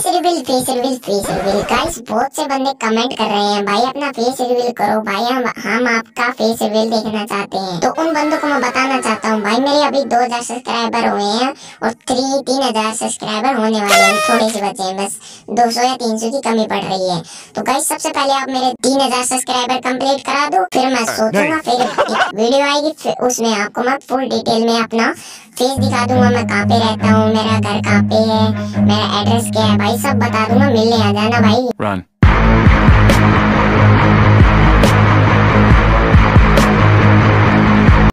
Reveal guys, बहुत से बंदे कमेंट कर रहे हैं भाई अपना फेस रिवील करो भाई, हम आपका फेस रिवील देखना चाहते हैं। तो उन बंदों को मैं बताना चाहता हूँ भाई, मेरे अभी 2000 सब्सक्राइबर हुए हैं और 3000 सब्सक्राइबर होने वाले हैं, थोड़े से बचे हैं, बस 200 या 300 की कमी पड़ रही है। तो गाइस सबसे पहले आप मेरे 3000 सब्सक्राइबर कंप्लीट करा दो, फिर मैं सोचूंगा, फिर एक वीडियो आएगी, फिर उसमें आपको मैं फुल डिटेल में अपना फेस दिखा दूंगा, मैं कहाँ पे रहता हूँ, मेरा घर कहाँ पे है, मेरा एड्रेस क्या है भाई, सब बता दूंगा। मिलने आ जाना भाई।